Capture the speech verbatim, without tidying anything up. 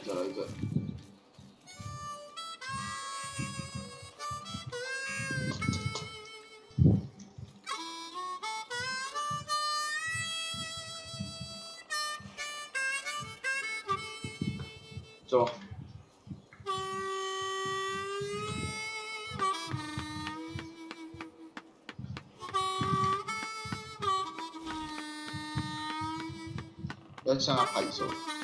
再来一个。走。要向他拍手。